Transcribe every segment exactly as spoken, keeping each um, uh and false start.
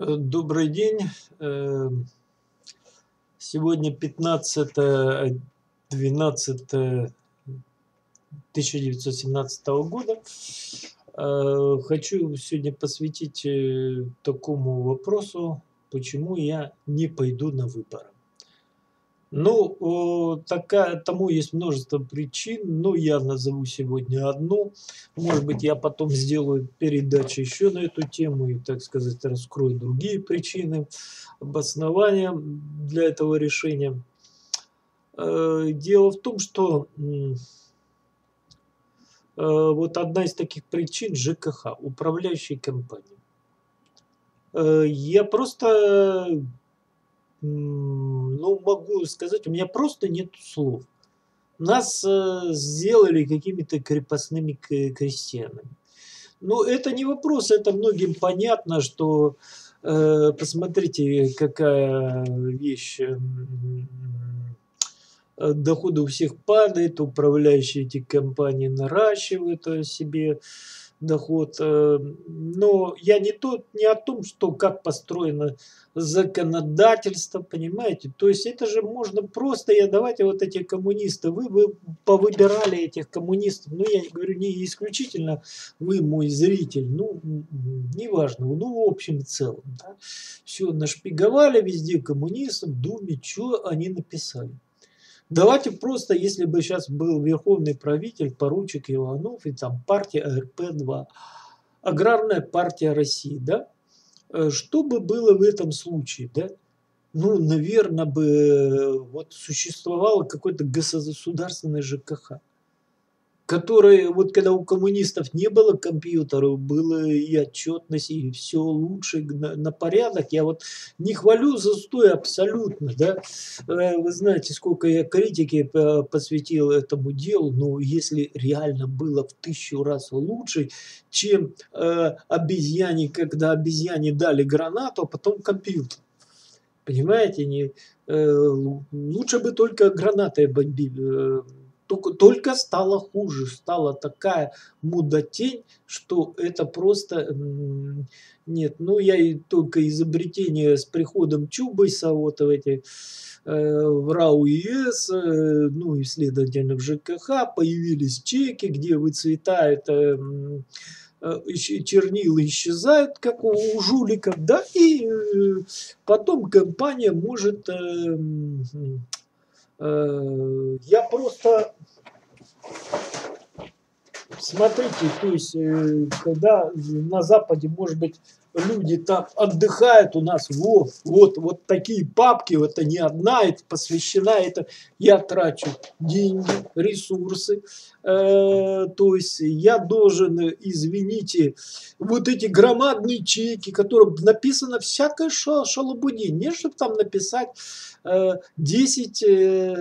Э, Добрый день. Э, Сегодня пятнадцатое двенадцатое тысяча девятьсот семнадцатого года. Э, Хочу сегодня посвятить э, такому вопросу, почему я не пойду на выборы. Ну, э, такая, тому есть множество причин, но я назову сегодня одну. Может быть, я потом сделаю передачу еще на эту тему и, так сказать, раскрою другие причины, обоснования для этого решения. Э, Дело в том, что м, э, вот одна из таких причин ЖКХ, управляющей компании. Э, Я просто, м, ну, могу сказать, у меня просто нет слов. Нас, э, сделали какими-то крепостными к крестьянами. Ну, это не вопрос, это многим понятно, что, э, посмотрите, какая вещь, м, э, доходы у всех падают, управляющие эти компании наращивают, э, себе доход. Э, но я не тут не о том, что как построено законодательство, понимаете? То есть это же можно просто, я давайте вот эти коммунисты, вы вы повыбирали этих коммунистов, ну, я говорю не исключительно вы мой зритель, ну, м, м, неважно, ну, в общем и целом, да. Всё нашпиговали везде коммунистов, в Думе, чё они написали. Давайте просто, если бы сейчас был верховный правитель, поручик Иванов и там партия А Р П два, Аграрная партия России, да, э, что бы было в этом случае, да? Ну, наверно бы, э, вот существовало какое-то государственное ЖКХ. Которые, вот когда у коммунистов не было компьютеров, было и отчетность, и все лучше на, на порядок. Я вот не хвалю застой абсолютно, да. Э, Вы знаете, сколько я критики э, посвятил этому делу, но если реально было в тысячу раз лучше, чем э, обезьяне, когда обезьяне дали гранату, а потом компьютер. Понимаете, не, э, лучше бы только гранатой бомбили. э, Тока только стало хуже, стала такая мудотень, что это просто, м, нет. Ну, я и только изобретение с приходом Чубайса вот в эти, э, в РАО ЕС, э, ну и, следовательно, в ЖКХ появились чеки, где выцветает, эм, э, исч чернила исчезают, как у у жуликов, да, и, э, потом компания может, эм, э, я просто смотрите, то есть, э, когда на Западе, может быть, люди там отдыхают, у нас вот, вот, вот такие папки, это не одна, это посвящена, это я трачу деньги, ресурсы, э, то есть я должен, э, извините, вот эти громадные чеки, которым написано всякая ша шалобудень, не чтобы там написать э, десять, э,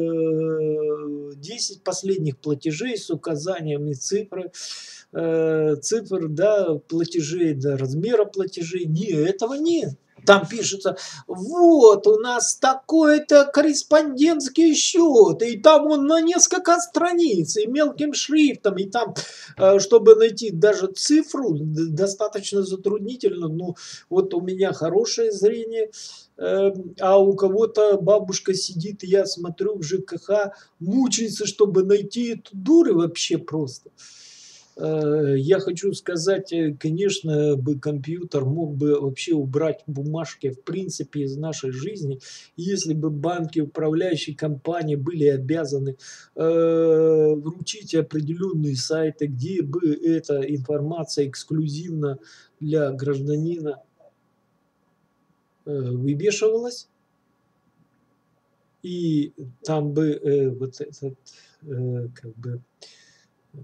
десять последних платежей с указаниями цифры, э, цифр, да, платежей, да, размера платежей. Не, этого нет. Там пишется, вот у нас такой-то корреспондентский счет, и там он на несколько страниц, и мелким шрифтом, и там, э, чтобы найти даже цифру, достаточно затруднительно. Ну, вот у меня хорошее зрение, э, а у кого-то бабушка сидит, и я смотрю в ЖКХ, мучается, чтобы найти эту дуры вообще просто. Э, Я хочу сказать, э, конечно, бы компьютер мог бы вообще убрать бумажки в принципе из нашей жизни, если бы банки, управляющие компании были обязаны э, вручить определенные сайты, где бы эта информация эксклюзивно для гражданина э, вывешивалась, и там бы э, вот этот э, как бы э,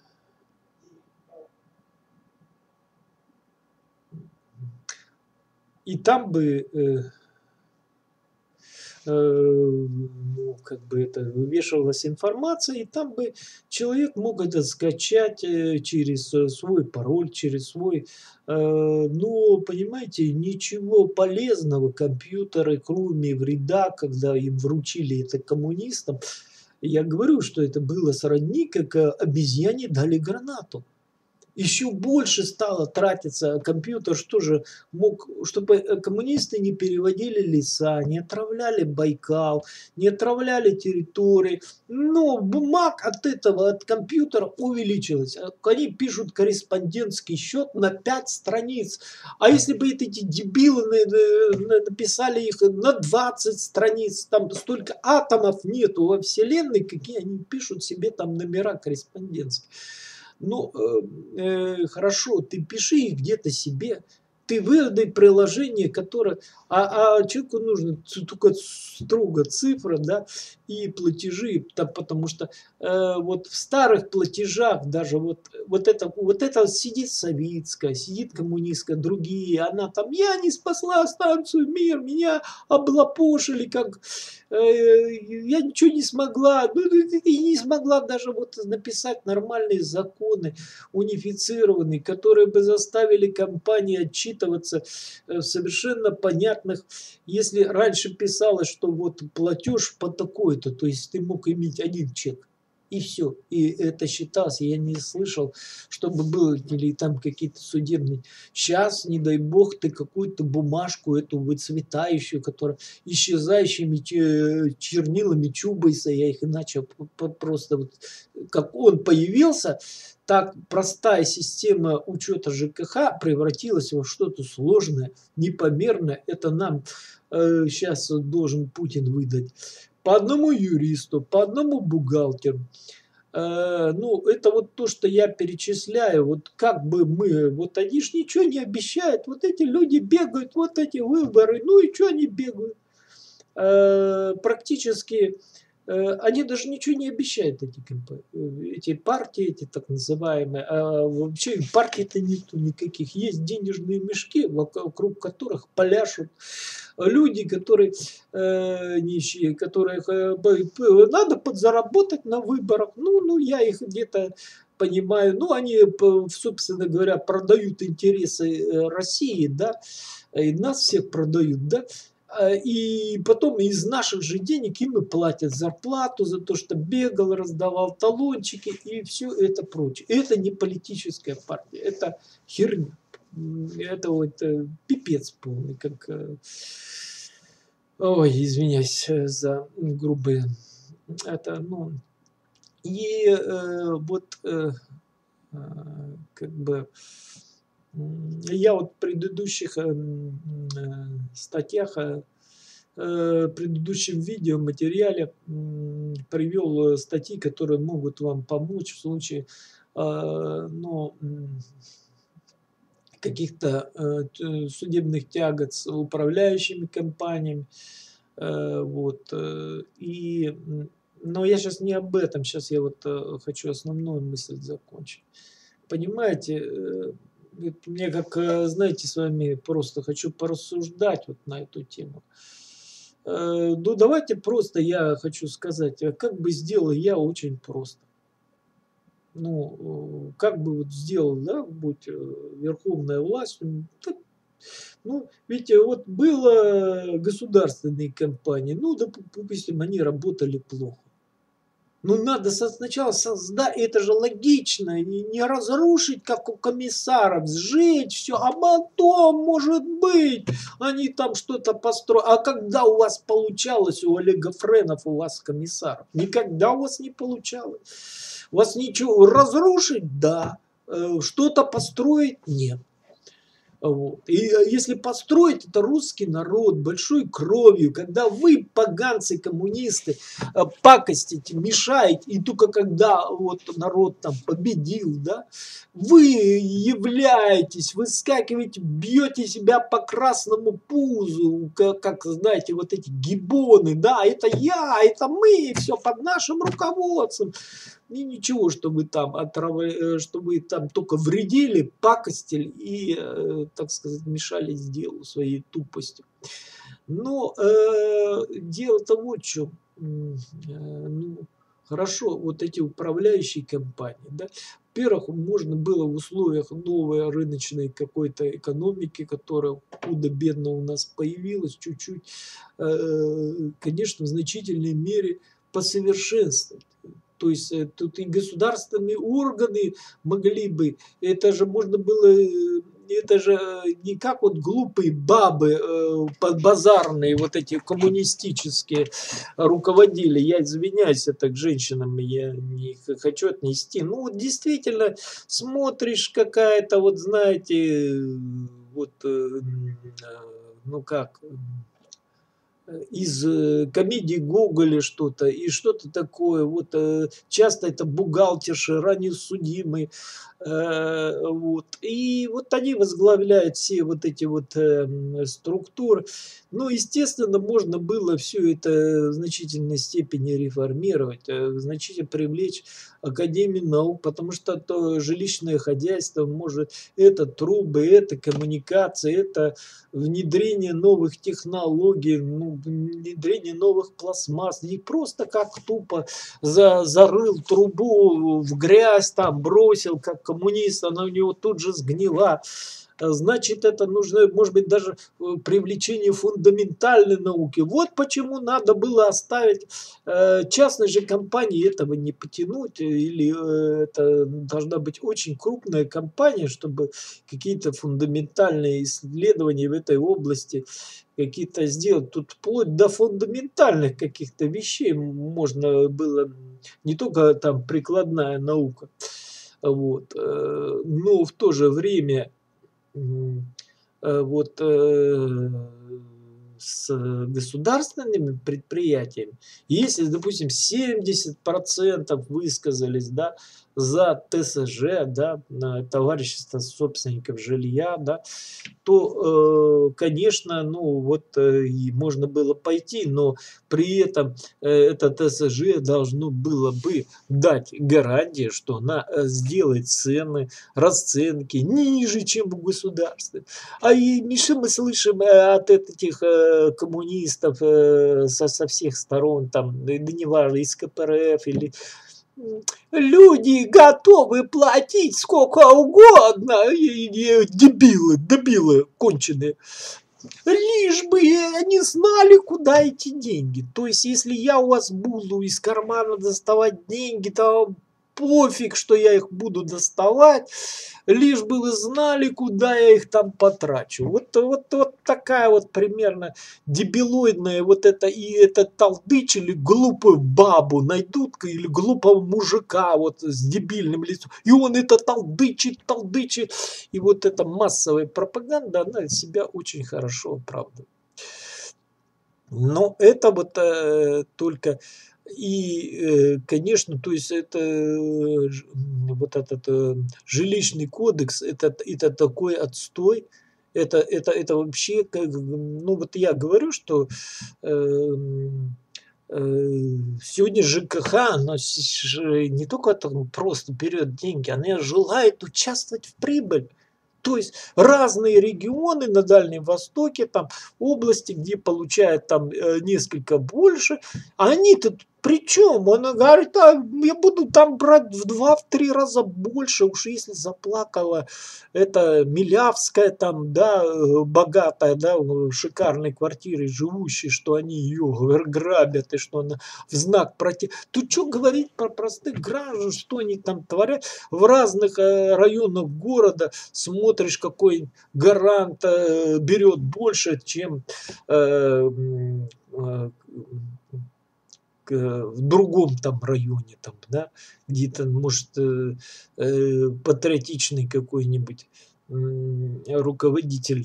и там бы э, э, ну, как бы это вывешивалась информация, и там бы человек мог это скачать э, через э, свой пароль, через свой, э, но, понимаете, ничего полезного компьютеры, кроме вреда, когда им вручили это коммунистам, я говорю, что это было сродни, как э, обезьяне дали гранату. еще больше стало тратиться компьютер, что же мог, чтобы коммунисты не переводили леса, не отравляли Байкал, не отравляли территории. Но бумаг от этого, от компьютера увеличилось. Они пишут корреспондентский счет на пять страниц. А если бы эти дебилы написали их на двадцать страниц, там столько атомов нету во Вселенной, какие они пишут себе там номера корреспондентские. Ну, э, э, хорошо, ты пиши их где-то себе, ты выдай приложение, которое... А, а человеку нужно только строго цифра, да, и платежи, да, потому что э, вот в старых платежах даже вот, вот, это, вот это сидит Савицкая, сидит коммунистка, другие, она там, я не спасла станцию «Мир», меня облапошили, как... Э, я ничего не смогла, ну, и не смогла даже вот написать нормальные законы, унифицированные, которые бы заставили компании отчитываться в совершенно понятных, если раньше писалось, что вот платеж по такой-то, то есть ты мог иметь один чек, и все, и это считалось, я не слышал, чтобы было или там какие-то судебные. Сейчас, не дай бог, ты какую-то бумажку, эту выцветающую, которая исчезающими чернилами чубайся, я их иначе просто вот, как он появился, так простая система учета ЖКХ превратилась во что-то сложное, непомерное. Это нам э, сейчас должен Путин выдать. По одному юристу, по одному бухгалтеру. Э, ну, это вот то, что я перечисляю. Вот как бы мы, вот они же ничего не обещают. Вот эти люди бегают, вот эти выборы. Ну и что они бегают? Э, практически... Они даже ничего не обещают, эти, эти партии, эти так называемые. А вообще партий-то нету никаких. Есть денежные мешки, вокруг которых пляшут люди, которые э, нищие, которых э, надо подзаработать на выборах. Ну, ну я их где-то понимаю. Ну, они, собственно говоря, продают интересы России, да, и нас всех продают, да. И потом из наших же денег им и платят зарплату за то, что бегал, раздавал талончики и все это прочее. Это не политическая партия, это херня. Это вот э, пипец полный, как... Э, ой, извиняюсь за грубые... Это, ну... И э, вот э, э, как бы... Я вот в предыдущих э, э, статьях... Э, в предыдущем видео материале привел статьи, которые могут вам помочь в случае ну, каких-то судебных тягот с управляющими компаниями. Вот. И, но я сейчас не об этом, сейчас я вот хочу основную мысль закончить. Понимаете, мне как, знаете, с вами просто хочу порассуждать вот на эту тему. Ну, давайте просто я хочу сказать, как бы сделал я очень просто. Ну, как бы вот сделал, да, будь верховная власть. Ну, видите, вот было государственные компании, ну, допустим, они работали плохо. Ну, надо сначала создать, это же логично, не, не разрушить, как у комиссаров, сжечь все, а потом, может быть, они там что-то построят. А когда у вас получалось, у Олега Френов, у вас комиссаров? Никогда у вас не получалось. У вас ничего, разрушить, да, что-то построить, нет. Вот. И если построить это русский народ большой кровью, когда вы, поганцы, коммунисты, пакостите, мешаете, и только когда вот народ там победил, да, вы являетесь, выскакиваете, бьете себя по красному пузу, как, как знаете, вот эти гибоны, да, это я, это мы, все под нашим руководством. И ничего, что вы там отравили, что вы там только вредили, пакостили и, э, так сказать, мешали делу своей тупостью. Но э, дело-то вот в чем. Э, ну, хорошо, вот эти управляющие компании, да, во-первых, можно было в условиях новой рыночной какой-то экономики, которая худо-бедно у нас появилась, чуть-чуть, э, конечно, в значительной мере посовершенствовать. То есть э, тут и государственные органы могли бы, это же можно было, э, это же э, не как вот глупые бабы э, подбазарные, вот эти коммунистические руководили. Я извиняюсь, это к женщинам я не х- хочу отнести. Ну вот действительно смотришь какая-то, вот знаете, э, вот, э, м, э, ну как, из э, комедии Гоголя что-то, и что-то такое. Вот э, часто это бухгалтерши, ранее судимые. Э, вот. И вот они возглавляют все вот эти вот э, м, структуры. Ну, естественно, можно было все это в значительной степени реформировать, э, значительно привлечь Академию наук, потому что то жилищное хозяйство может, это трубы, это коммуникации, это внедрение новых технологий, ну, внедрение новых пластмасс, не просто как тупо за, зарыл трубу в грязь, там бросил, как коммунист, она у него тут же сгнила. Значит, это нужно, может быть, даже э, привлечение фундаментальной науки. Вот почему надо было оставить э, частной же компании этого не потянуть, или э, это должна быть очень крупная компания, чтобы какие-то фундаментальные исследования в этой области какие-то сделать. Тут вплоть до фундаментальных каких-то вещей можно было, не только там прикладная наука. Вот. э, Но в то же время Мгм. Э, вот, э, с государственными предприятиями, если, допустим, семьдесят процентов высказались, да, за ТСЖ, да, на товарищество собственников жилья, да, то, э, конечно, ну вот э, и можно было пойти, но при этом э, это ТСЖ должно было бы дать гарантии, что она э, сделает цены, расценки ниже, чем у государства. А и что мы слышим э, от этих э, коммунистов э, со, со всех сторон, там, да да неважно, из КПРФ или м, люди готовы платить сколько угодно, и- и дебилы, дебилы конченые, лишь бы они знали, куда эти деньги. То есть, если я у вас буду из кармана доставать деньги, то пофиг, что я их буду доставать, лишь бы вы знали, куда я их там потрачу. Вот, вот, вот такая вот примерно дебилоидная вот это, и это толдычили глупую бабу найдут или глупого мужика вот с дебильным лицом, и он это толдычит, толдычит, и вот эта массовая пропаганда, она себя очень хорошо оправдывает. Но это вот э, только и, э, конечно, то есть это э, ж- м, вот этот э, жилищный кодекс, это, это такой отстой, это, это, это вообще, как, ну вот я говорю, что эм, э, сегодня ЖКХ, оно с- ж- не только там просто берет деньги, она желает участвовать в прибыль. То есть разные регионы на Дальнем Востоке, там области, где получают там э, несколько больше, а они-то при чем? Она говорит, а я буду там брать в два-три раза больше, уж если заплакала эта Милявская там, да, э, богатая, да, в шикарной квартире живущей, что они ее грабят и что она в знак против. Тут что говорить про простых граждан, что они там творят в разных э, районах города, смотришь, какой гарант э, берет больше, чем э, м, э, к- в другом там районе, там, да, где-то, может, э, э, патриотичный какой-нибудь м, руководитель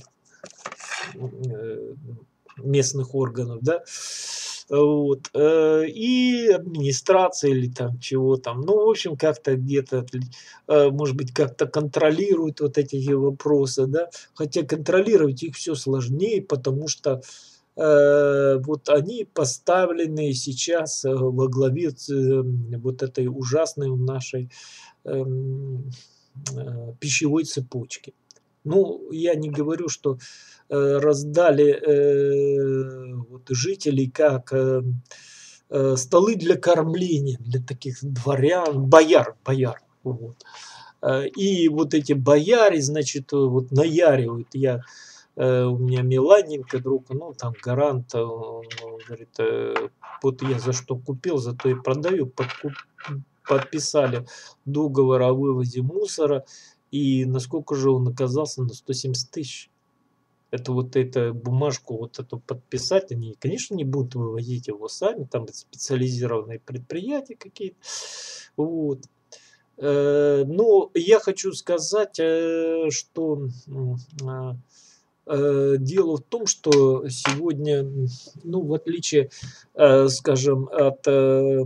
э, местных органов, да, вот, э, и администрация или там чего там, ну, в общем, как-то где-то, э, может быть, как-то контролируют вот эти вопросы, да, хотя контролировать их все сложнее, потому что э, вот они поставлены сейчас э, во главе ц- э, вот этой ужасной нашей эм, э, пищевой цепочки. Ну, я не говорю, что э, раздали э, вот, жителей как э, э, столы для кормления, для таких дворян, бояр, бояр. Вот. Э, И вот эти бояре, значит, э, вот наяривают. Я э, у меня Миланенко друг, ну, там гарант, э, он говорит, э, вот я за что купил, за то и продаю, подкуп, подписали договор о вывозе мусора, и насколько же он оказался, на сто семьдесят тысяч. Это вот эту бумажку вот эту подписать, они, конечно, не будут вывозить его сами, там специализированные предприятия какие-то. Вот. Э, Но я хочу сказать, э, что м, а, э, дело в том, что сегодня, м, ну, в отличие, э, скажем, от э,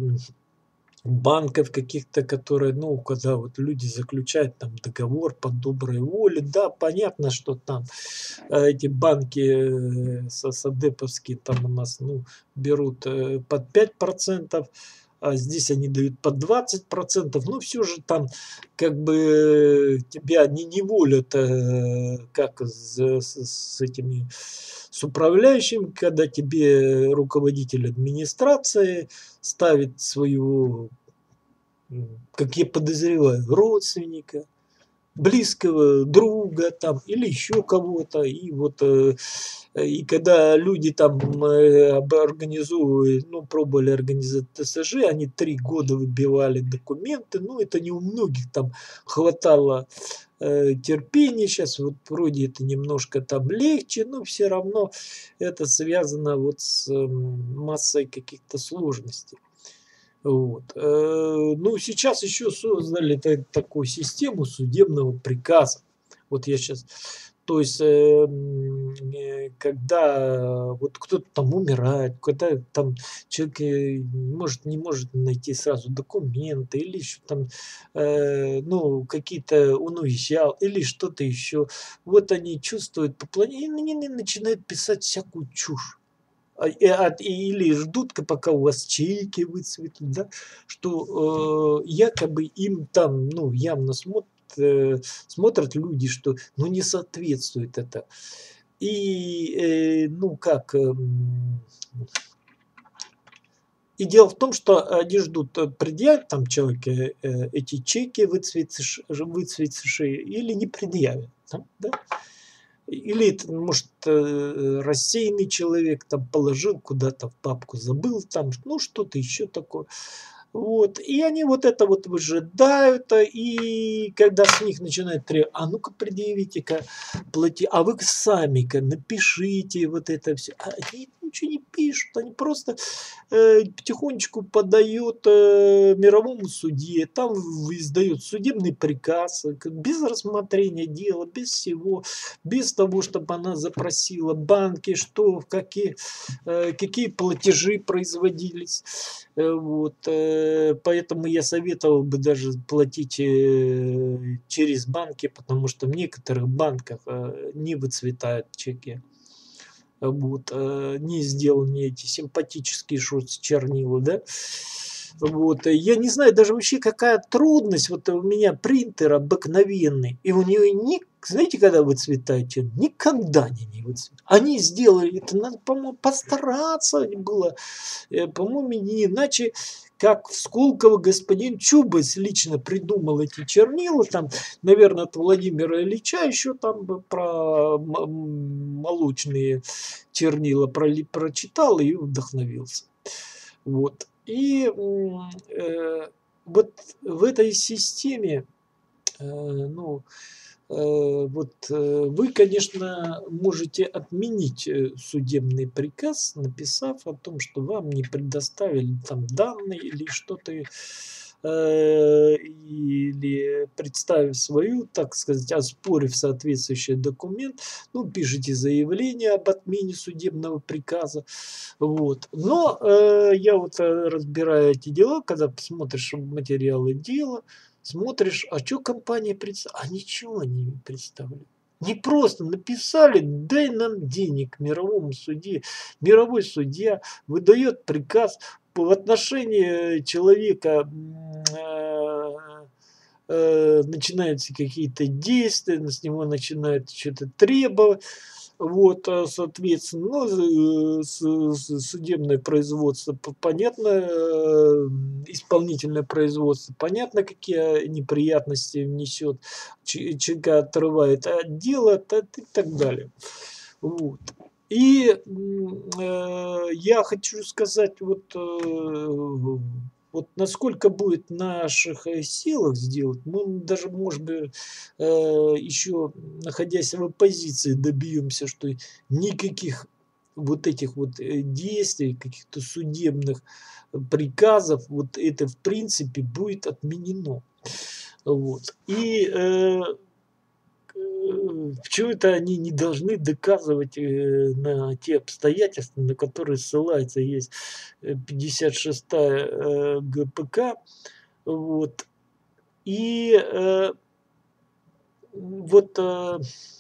банков каких-то, которые, ну, когда вот люди заключают там договор по доброй воле, да, понятно, что там э, эти банки э, со- садеповские там у нас, ну, берут э, под пять процентов, а здесь они дают по двадцать процентов, ну, все же там как бы тебя не неволят, э, как с, с- с этими, с управляющим, когда тебе руководитель администрации ставит свою, м, как я подозреваю, родственника, близкого друга там или еще кого-то. И вот э, и когда люди там э, об- организовывают, ну, пробовали организовать Т С Ж, они три года выбивали документы, ну, это не у многих там хватало э, терпения. Сейчас вот вроде это немножко там легче, но все равно это связано вот с м, массой каких-то сложностей. Вот. Э, Ну, сейчас еще создали та- такую систему судебного приказа. Вот я сейчас, то есть, э, м, э, когда вот кто-то там умирает, когда там человек э, не может, не может найти сразу документы, или еще там, э, ну, какие-то он уезжал, или что-то еще. Вот они чувствуют по плане, и они начинают писать всякую чушь. А, и от или ждут, к пока у вас чеки выцветут, да, что, э, якобы им там, ну, явно смот э, смотрят люди, что, ну, не соответствует это. И, э, ну, как, эм, и дело в том, что они ждут, э, предъявит там человек, э, э, эти чеки выцветши выцветшие или не предъявит, там, да. Или это, может, э, рассеянный человек там положил куда-то в папку, забыл там, ну, что-то еще такое. Вот. И они вот это вот выжидают, а, и когда с них начинают требовать: а ну-ка предъявите-ка, плати, а вы сами-ка напишите вот это все. А они ничего не пишут, они просто э, потихонечку подает э, мировому судье, там в- издает судебный приказ, э, к- без рассмотрения дела, без всего, без того, чтобы она запросила банки, что, в какие, э, какие платежи производились. Э, Вот, э, поэтому я советовал бы даже платить э, через банки, потому что в некоторых банках э, не выцветают чеки. Вот, э, не сделаны эти симпатические шутс чернила, да. Вот, э, я не знаю даже вообще, какая трудность. Вот у меня принтер обыкновенный, и у нее ни знаете, когда выцветает чернила? Никогда они не выцветают. Они сделали это, надо, по-моему, постараться было, э, по-моему, не иначе, как в Сколково господин Чубайс лично придумал эти чернила, там, наверное, от Владимира Ильича еще там бы про м- м- молочные чернила проли- прочитал и вдохновился. Вот. И м, э, вот в этой системе, э, ну, э, вот э, вы, конечно, можете отменить э, судебный приказ, написав о том, что вам не предоставили там данные или что-то, э, или представив свою, так сказать, оспорив соответствующий документ, ну, пишите заявление об отмене судебного приказа. Вот. Но э, я вот э, разбираю эти дела, когда посмотришь материалы дела, смотришь, а что компания представляет? А ничего они не представляют. Не просто написали, дай нам денег мировому судье. Мировой судья выдает приказ в отношении человека, м, э, э, начинаются какие-то действия, с него начинают что-то требовать. Вот, а, соответственно, ну, з э, с с судебное производство, п понятно, э, исполнительное производство, понятно, какие неприятности несет, че человека отрывает от дела, та и так далее. Вот. И, м, э, я хочу сказать, вот, э, Вот насколько будет в наших э, силах сделать, мы даже, может быть, э, еще находясь в оппозиции, добьемся, что никаких вот этих вот э, действий, каких-то судебных э, приказов, вот это в принципе будет отменено. Вот. И э, Э, почему-то они не должны доказывать, э, на те обстоятельства, на которые ссылается. Есть, э, пятьдесят шестая, э, ГПК. Вот. И, э, вот, э,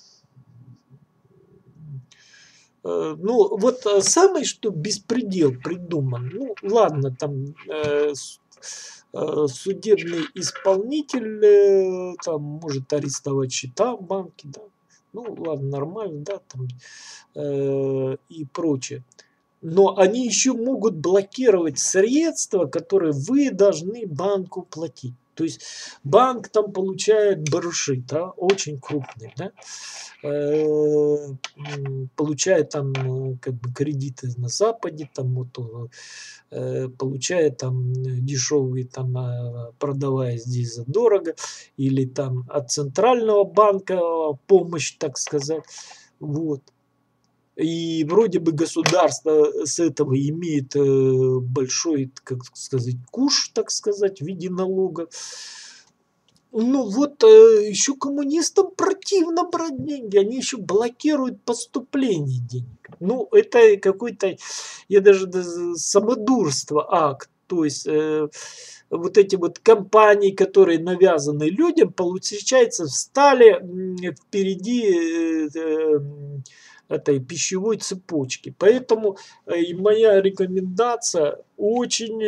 э, ну, вот, э, самый, что беспредел придуман. Ну, ладно, там, э, с э, судебный исполнитель, э, там может арестовать счета в банке, да. Ну, ладно, нормально, да, там, э, и прочее. Но они еще могут блокировать средства, которые вы должны банку платить. То есть банк там получает барыши, да, очень крупные, да, э, получает там э, как бы кредиты на Западе, там вот, э, получает там дешевые, там, а, продавая здесь задорого, или там от центрального банка а, помощь, так сказать, вот. И вроде бы государство с этого имеет э, большой, как сказать, куш, так сказать, в виде налога. Ну вот э, еще коммунистам противно брать деньги, они еще блокируют поступление денег. Ну это какой-то, я даже даже самодурство акт. То есть э, вот эти вот компании, которые навязаны людям, получается, встали м, впереди э, э, этой пищевой цепочки. Поэтому э, и моя рекомендация очень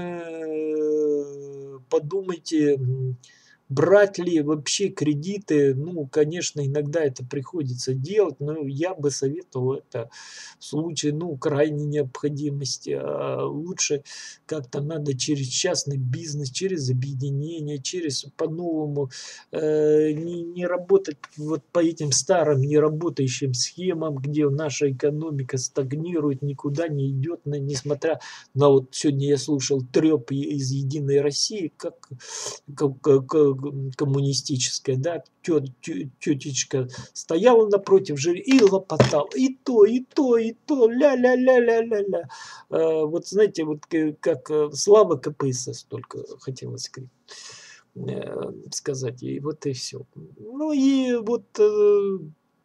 э, подумайте, м, брать ли вообще кредиты. Ну, конечно, иногда это приходится делать, но я бы советовал это в случае, ну, крайней необходимости. А лучше как-то надо через частный бизнес, через объединение, через по-новому э, не, не работать вот по этим старым неработающим схемам, где наша экономика стагнирует, никуда не идет, на- несмотря на вот сегодня я слушал треп из Единой России, как ко- ко- ко- коммунистическая, да, тё- тё- тетечка стояла напротив жюри и лопотала, и то, и то, и то, ля-ля-ля-ля-ля-ля. Э, Вот знаете, вот к- как э, слава КПСС только хотелось крикнуть э, сказать, и вот и все. Ну и вот, э,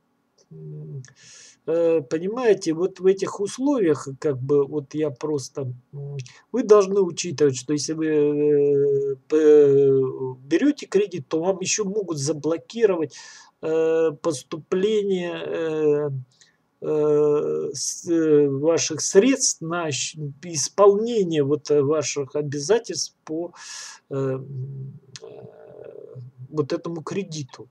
м, э, понимаете, вот в этих условиях, как бы, вот я просто, м, вы должны учитывать, что если вы э, п- берете кредит, то вам еще могут заблокировать э, поступление э, э, с, э, ваших средств на щ- исполнение вот э, ваших обязательств по э, м, э, вот этому кредиту.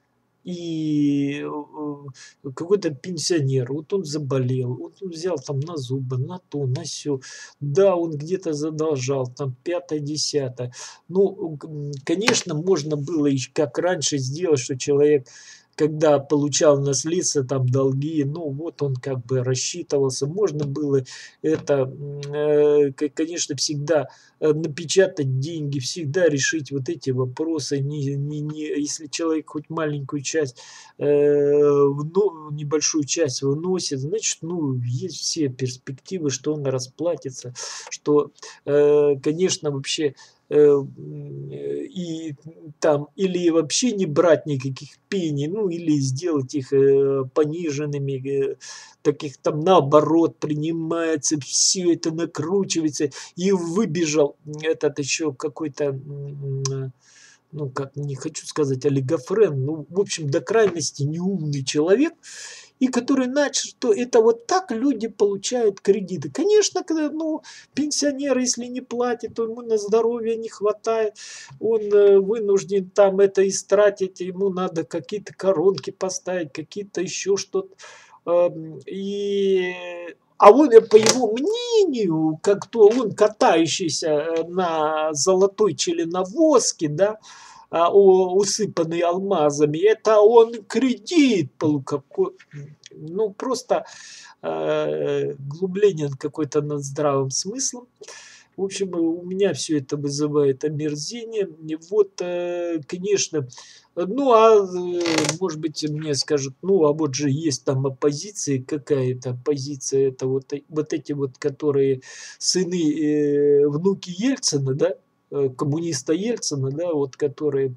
И э, какой-то пенсионер, вот он заболел, вот он взял там на зубы, на то, на сё. Да, он где-то задолжал, там пятое, десятое. Ну, м, конечно, можно было, ещё как раньше сделать, что человек, когда получал наследство, там долги, ну вот он как бы рассчитывался. Можно было это, м, э, к- конечно, всегда э, напечатать деньги, всегда решить вот эти вопросы. Не, не, не, если человек хоть маленькую часть, э, вно- небольшую часть выносит, значит, ну, есть все перспективы, что он расплатится, что, э, конечно, вообще э, м, э, и там или вообще не брать никаких пений, ну или сделать их э, пониженными, э, таких там наоборот принимается, все это накручивается, и выбежал этот еще какой-то, м, э, ну, как не хочу сказать олигофрен, ну, в общем, до крайности неумный человек, и который начал, что это вот так люди получают кредиты. Конечно, когда, ну, пенсионер, если не платит, то ему на здоровье не хватает, он э, вынужден там это истратить, ему надо какие-то коронки поставить, какие-то еще что-то. Эм, И а он, э, по его мнению, как то он катающийся э, на золотой челиновозке, да, а, у- усыпанный алмазами, это он кредит полу какой, ну просто э, глубление какое-то над здравым смыслом. В общем, у меня все это вызывает омерзение. И вот, э, конечно, ну, а, э, может быть, мне скажут, ну, а вот же есть там оппозиция какая-то. Оппозиция — это вот, э, вот эти вот, которые сыны, э, внуки Ельцина, да, э, коммуниста Ельцина, да, вот которые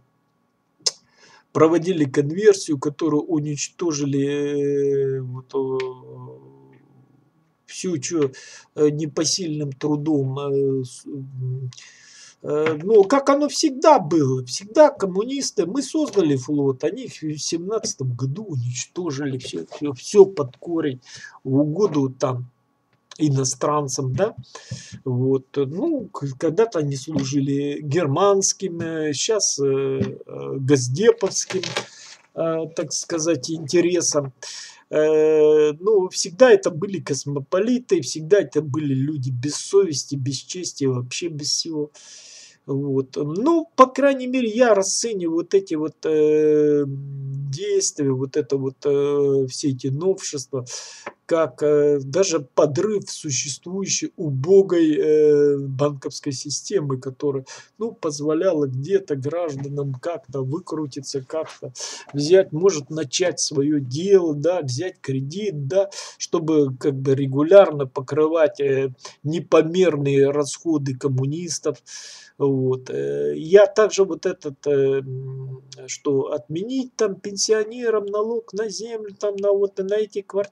проводили конверсию, которые уничтожили э, вот, э, всю, чё э, непосильным трудом. э, с- м, э, Ну, как оно всегда было. Всегда коммунисты. Мы создали флот, они их в семнадцатом году уничтожили. Все, все, все под корень в угоду там иностранцам, да. Вот, э, ну, к- когда-то они служили германским, сейчас газдеповским, э, так сказать, интересам. Э, ну, всегда это были космополиты, всегда это были люди без совести, без чести, вообще без всего. Вот. Ну, по крайней мере, я расцениваю вот эти вот э, действия, вот это вот э, все эти новшества, как э, даже подрыв существующей убогой э, банковской системы, которая, ну, позволяла где-то гражданам как-то выкрутиться, как-то взять, может начать свое дело, да, взять кредит, да, чтобы как бы регулярно покрывать э, непомерные расходы коммунистов. Вот. э. Я также вот этот, э, м, что отменить там пенсионерам налог на землю, там на вот на эти квартиры.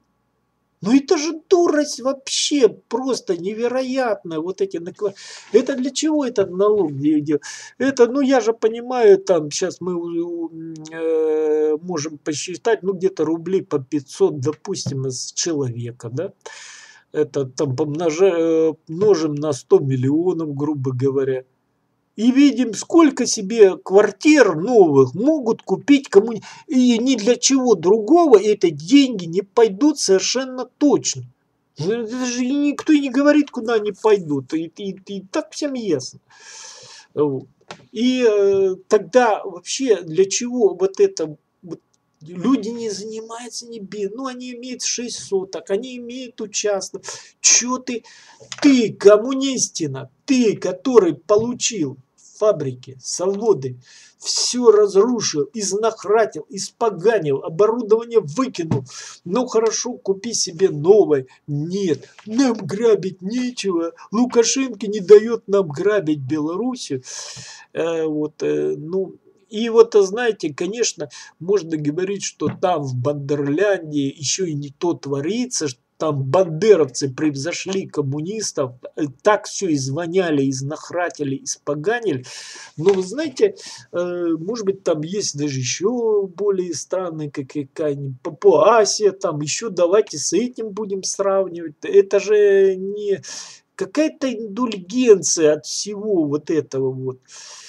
Ну это же дурость вообще просто невероятная. Вот эти накла- Это для чего этот налог идет? Это, ну я же понимаю, там сейчас мы у- у, м, э, можем посчитать, ну где-то рублей по пятьсот, допустим, из человека, да? Это там помножа- э, множим на сто миллионов, грубо говоря. И видим, сколько себе квартир новых могут купить кому и ни для чего другого эти деньги не пойдут совершенно точно. Ну, это же и никто и не говорит, куда они пойдут. И, и- и так всем ясно. Вот. И э, тогда вообще для чего вот это вот люди не занимаются не би, ну они имеют шесть соток, они имеют участок. Чё ты, ты, коммунистина, ты, который получил фабрики, заводы, все разрушил, изнахратил, испоганил, оборудование выкинул. Ну хорошо, купи себе новое. Нет, нам грабить нечего. Лукашенко не дает нам грабить Белоруссию. Э, вот, э, ну, и вот, э, знаете, конечно, можно говорить, что там в Бандерляндии еще и не то творится, что там бандеровцы превзошли коммунистов, э, так все извоняли, изнахратили, испоганили. Но вы знаете, э, может быть, там есть даже еще более страны, как какая-нибудь Папуасия, там еще давайте с этим будем сравнивать. Это же не какая-то индульгенция от всего вот этого вот.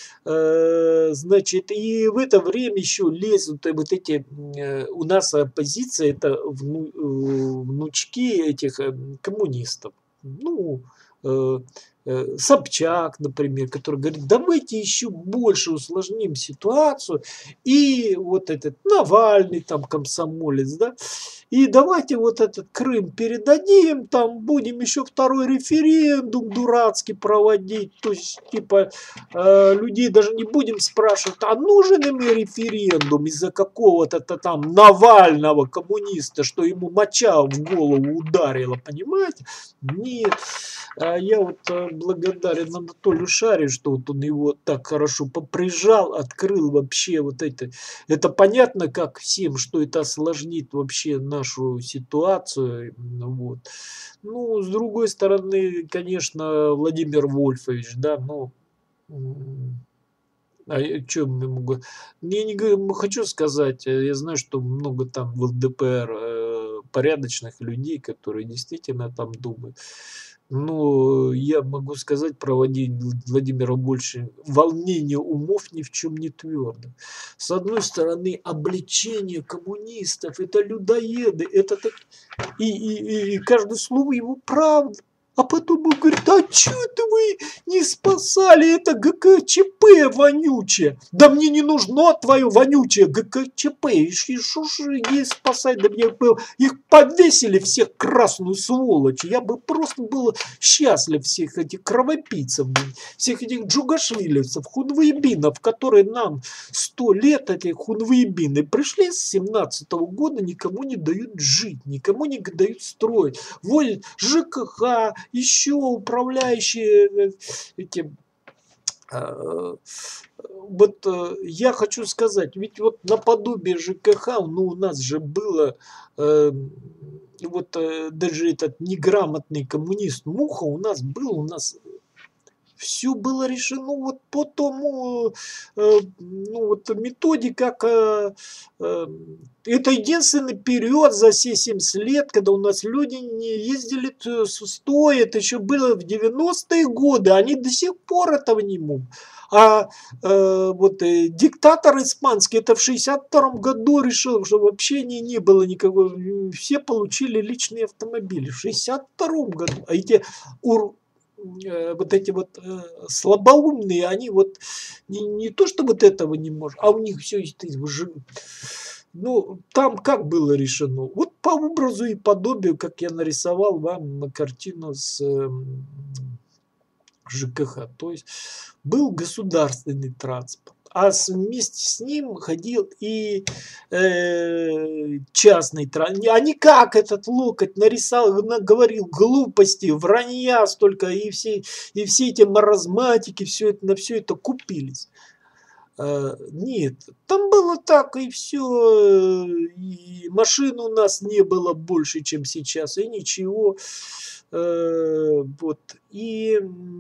Э, Значит, и в это время еще лезут э, вот эти, э, у нас оппозиция, это вну- э, внучки этих э, коммунистов. Ну, э, э, Собчак, например, который говорит, давайте еще больше усложним ситуацию. И вот этот Навальный, там, комсомолец, да, и давайте вот этот Крым передадим, там будем еще второй референдум дурацкий проводить. То есть, типа, э, людей даже не будем спрашивать, а нужен им референдум из-за какого-то там Навального коммуниста, что ему моча в голову ударила, понимаете? Нет. А я вот э, благодарен Анатолию Шаре, что вот он его так хорошо поприжал, открыл вообще вот это. Это понятно, как всем, что это осложнит вообще нашу ситуацию. Ну вот. Ну, с другой стороны, конечно, Владимир Вольфович, да, ну, м, а я чё я могу? Я не говорю, хочу сказать, э, я знаю, что много там в ЛДПР э, порядочных людей, которые действительно там думают. Но я могу сказать про Влади- Владимира больше волнение умов ни в чем не твердо. С одной стороны, обличение коммунистов, это людоеды, это так... И, и, и, и каждое слово его правда. А потом он говорит, а что это вы не спасали это ГКЧП вонючее? Да мне не нужно твое вонючее ГКЧП. И что ж не спасать? Да мне их повесили всех красную сволочь. Я бы просто был счастлив всех этих кровопийцев, всех этих джугашвилевцев, хунвейбинов, которые нам сто лет, эти хунвейбины, пришли с семнадцатого года, никому не дают жить, никому не дают строить. Воль ЖКХ, еще управляющие этим. Вот я хочу сказать, ведь вот наподобие ЖКХ, ну у нас же было, э, вот э, даже этот неграмотный коммунист Муха у нас был, у нас все было решено вот по тому, э, ну вот методе, как э, э, это единственный период за все семьдесят лет, когда у нас люди не ездили стоя, это еще было в девяностые годы, они до сих пор этого не могут. А э, вот э, диктатор испанский это в шестьдесят втором году решил, что вообще не, не было никакого, все получили личные автомобили в шестьдесят втором году, а эти ур вот эти вот э, слабоумные, они вот не, не то, что вот этого не может, а у них все есть уже. Ну, там как было решено? Вот по образу и подобию, как я нарисовал вам картину с э, ЖКХ. То есть был государственный транспорт. А вместе с ним ходил и э, частный транспорт. А не как этот Локоть нарисовал, говорил глупости, вранья столько, и все, и все эти маразматики, все это, на все это купились. Э, нет, там было так и все, и машин у нас не было больше, чем сейчас, и ничего. Э, вот, и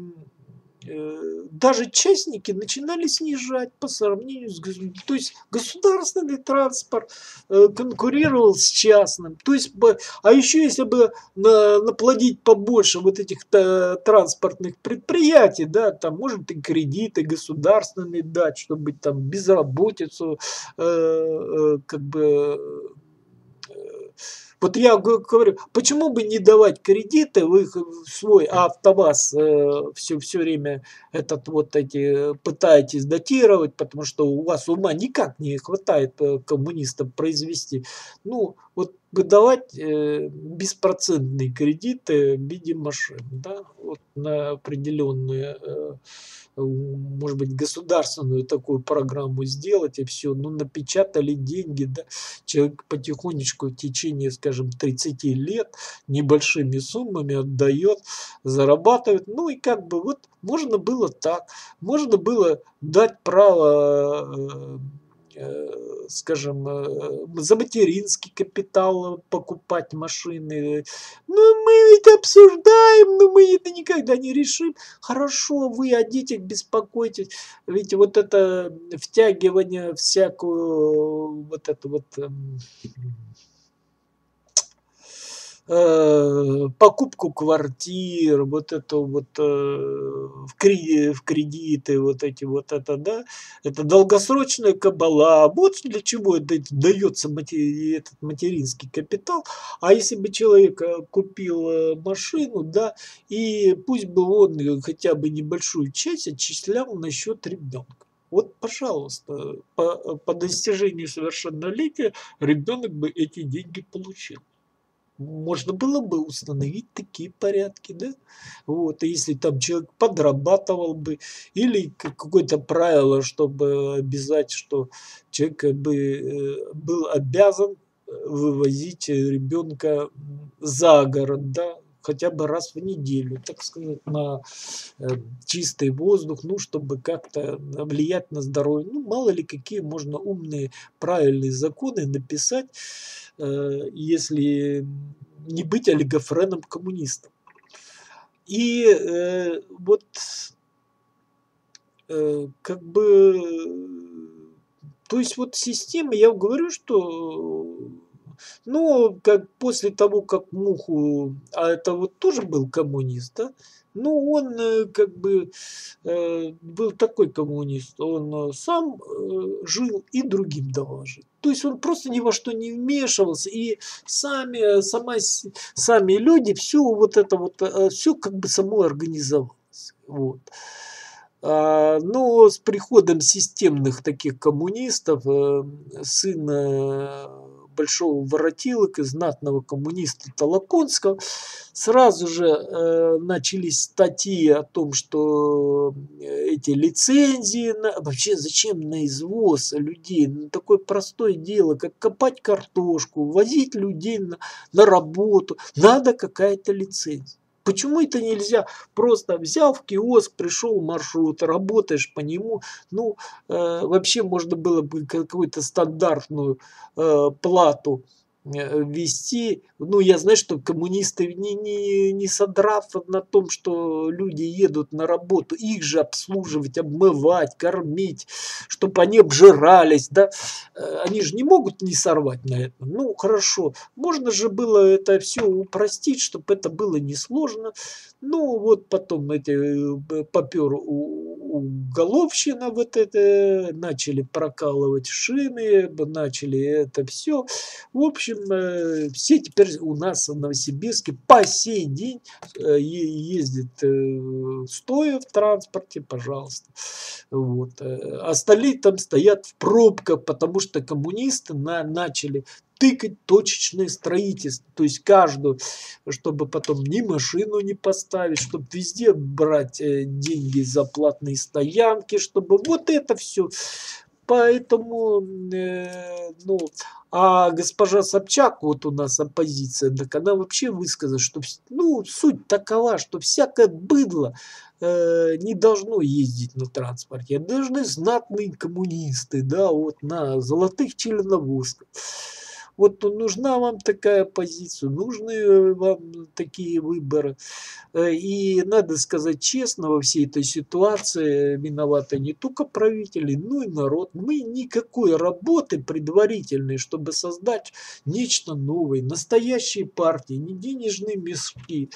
даже частники начинали снижать по сравнению с государственным. То есть государственный транспорт конкурировал с частным. То есть, а еще если бы наплодить побольше вот этих транспортных предприятий, да, там может и кредиты государственные дать, чтобы там безработицу как бы. Вот я говорю, почему бы не давать кредиты, вы свой АвтоВАЗ э, все, все время этот вот эти пытаетесь датировать, потому что у вас ума никак не хватает э, коммунистам произвести. Ну, вот выдавать э, беспроцентные кредиты в виде машин, да, вот на определенную, э, может быть, государственную такую программу сделать и все, ну, напечатали деньги, да, человек потихонечку в течение, скажем, тридцати лет небольшими суммами отдает, зарабатывает, ну, и как бы вот можно было так, можно было дать право, скажем, за материнский капитал покупать машины. Ну, мы ведь обсуждаем, но мы это никогда не решим. Хорошо, вы о детях беспокойтесь. Ведь вот это втягивание всякую, вот это вот покупку квартир, вот это вот э, в, кредиты, в кредиты, вот эти вот это, да, это долгосрочная кабала. Вот для чего это дается матери, этот материнский капитал. А если бы человек купил машину, да, и пусть бы он хотя бы небольшую часть отчислял на счет ребенка. Вот, пожалуйста, по, по достижению совершеннолетия ребенок бы эти деньги получил. Можно было бы установить такие порядки, да? Вот, и если там человек подрабатывал бы, или какое-то правило, чтобы обязать, что человек бы был обязан вывозить ребенка за город, да, хотя бы раз в неделю, так сказать, на чистый воздух, ну, чтобы как-то влиять на здоровье. Ну, мало ли какие можно умные, правильные законы написать, если не быть олигофреном коммунистом. И э, вот э, как бы, то есть вот система, я говорю, что Но как после того, как Муху, а это вот тоже был коммунист, да? Ну, он э, как бы э, был такой коммунист, он э, сам э, жил и другим давал жить. То есть он просто ни во что не вмешивался, и сами, сама, с- сами люди все вот это вот, все как бы само организовалось. Вот. А, но с приходом системных таких коммунистов, э, сын э, большого воротилыка, знатного коммуниста Толоконского, сразу же э, начались статьи о том, что эти лицензии, на, вообще зачем на извоз людей, на такое простое дело, как копать картошку, возить людей на, на работу, надо какая-то лицензия. Почему это нельзя? Просто взял в киоск, пришел маршрут, работаешь по нему. Ну, э, вообще можно было бы какую-то стандартную э, плату э, ввести. Ну, я знаю, что коммунисты не, не, не содрав на том, что люди едут на работу, их же обслуживать, обмывать, кормить, чтобы они обжирались, да. Э, Они же не могут не сорвать на это. Ну, хорошо. Можно же было это все упростить, чтобы это было несложно. Ну, вот потом эти э, попер у- уголовщина вот это, начали прокалывать шины, б- начали это все. В общем, э, все теперь у нас в Новосибирске по сей день э, е- ездят э, стоя в транспорте, пожалуйста. Вот. э, Остальные там стоят в пробках, потому что коммунисты на, начали тыкать точечное строительство. То есть каждую, чтобы потом ни машину не поставить, чтобы везде брать э, деньги за платные стоянки, чтобы вот это все. Поэтому, э, ну, а госпожа Собчак, вот у нас оппозиция, так она вообще высказала, что, вс- ну, суть такова, что всякое быдло э, не должно ездить на транспорте, а должны знатные коммунисты, да, вот на золотых членовозках. Вот нужна вам такая позиция, нужны э, вам такие выборы. Э, И надо сказать честно, во всей этой ситуации виноваты не только правители, но и народ. Мы никакой работы предварительной, чтобы создать нечто новое, настоящие партии, не денежные мешки.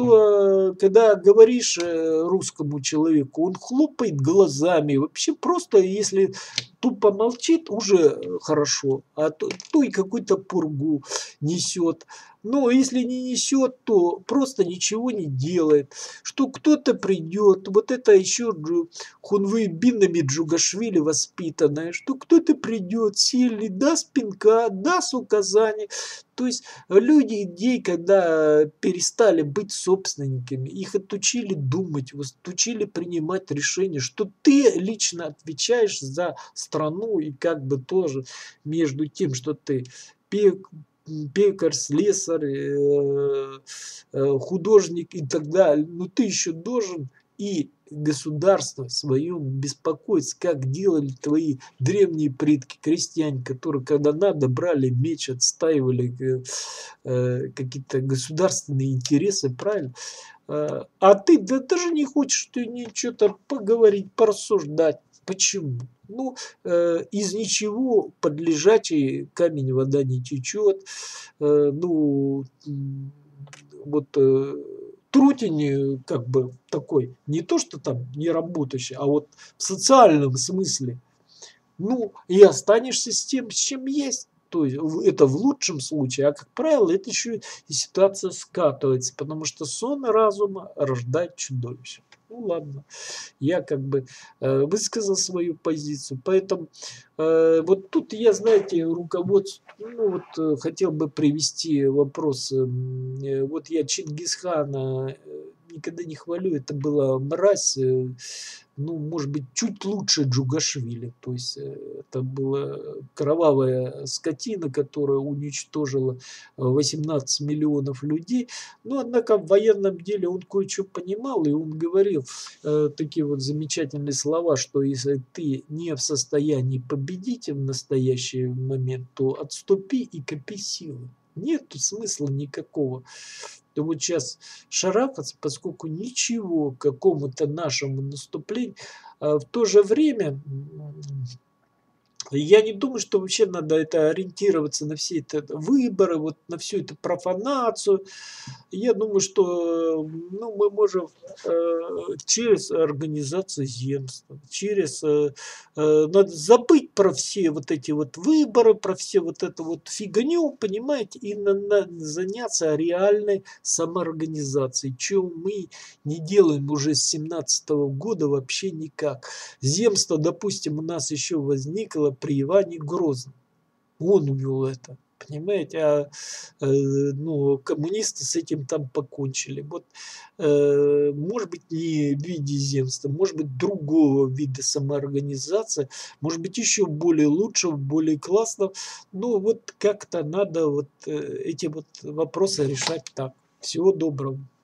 Что э, когда говоришь э, русскому человеку, он хлопает глазами. Вообще просто, если тупо молчит, уже хорошо, а то, то и какую-то пургу несет. Но если не несет, то просто ничего не делает. Что кто-то придет, вот это еще Джу- Хунвей Бинами Джугашвили воспитанная, что кто-то придет, сильный, даст пинка, даст указания. То есть люди идей, когда перестали быть собственниками, их отучили думать, вас отучили принимать решения, что ты лично отвечаешь за страну и как бы тоже между тем, что ты пек, пекарь, слесарь, э, э, художник и так далее, но ты еще должен и государство своем беспокоиться, как делали твои древние предки, крестьяне, которые, когда надо, брали меч, отстаивали э, э, какие-то государственные интересы, правильно? Э, А ты да, даже не хочешь ты ничего-то поговорить, порассуждать. Почему? Ну, э, из ничего под лежачий камень вода не течет. Э, ну, м, вот э, трутень э, как бы такой, не то что там не работающий, а вот в социальном смысле. Ну, и останешься с тем, с чем есть. То есть в- это в лучшем случае, а как правило, это еще и ситуация скатывается, потому что сон разума рождает чудовище. Ну ладно, я как бы э, высказал свою позицию, поэтому э, вот тут я, знаете, руководство, ну вот э, хотел бы привести вопрос, эм, э, вот я Чингисхана э, никогда не хвалю, это была мразь, э, ну, может быть, чуть лучше Джугашвили. То есть э, это была кровавая скотина, которая уничтожила э, восемнадцать миллионов людей. Но, однако, в военном деле он кое-что понимал, и он говорил э, такие вот замечательные слова, что если ты не в состоянии победить в настоящий момент, то отступи и копи силы. Нет смысла никакого. То вот сейчас шарахаться, поскольку ничего к какому-то нашему наступлению. А в то же время Я не думаю, что вообще надо это ориентироваться на все это выборы, вот на всю эту профанацию. Я думаю, что, ну, мы можем, э, через организацию земства, через, э, э, надо забыть про все вот эти вот выборы, про все вот эту вот фигню, понимаете, и на на заняться реальной самоорганизацией, чего мы не делаем уже с семнадцатого года вообще никак. Земство, допустим, у нас еще возникло при Иване Грозном. Он ввел это, понимаете, а, э, ну, коммунисты с этим там покончили. Вот, э, может быть, не в виде земства, может быть, другого вида самоорганизации, может быть, еще более лучшего, более классного. Ну, вот как-то надо вот э, эти вот вопросы решать так. Всего доброго.